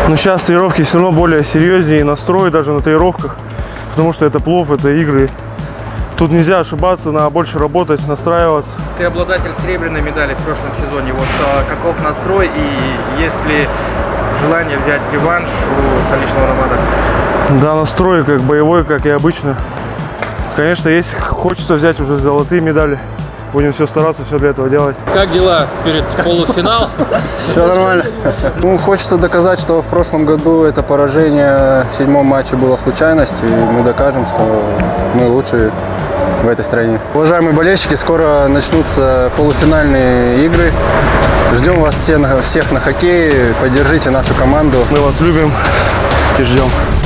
Но сейчас тренировки все равно более серьезнее, настрой даже на тренировках, потому что это плов, это игры. Тут нельзя ошибаться, надо больше работать, настраиваться. Ты обладатель серебряной медали в прошлом сезоне. Вот каков настрой и есть ли желание взять реванш у столичного Ромада? Да, настрой как боевой, как и обычно. Конечно, есть, хочется взять уже золотые медали. Будем все стараться, все для этого делать. Как дела перед полуфиналом? Все нормально. Ну, хочется доказать, что в прошлом году это поражение в 7-м матче было случайностью, и мы докажем, что мы лучшие в этой стране. Уважаемые болельщики, скоро начнутся полуфинальные игры. Ждем вас всех на хоккее, поддержите нашу команду. Мы вас любим и ждем.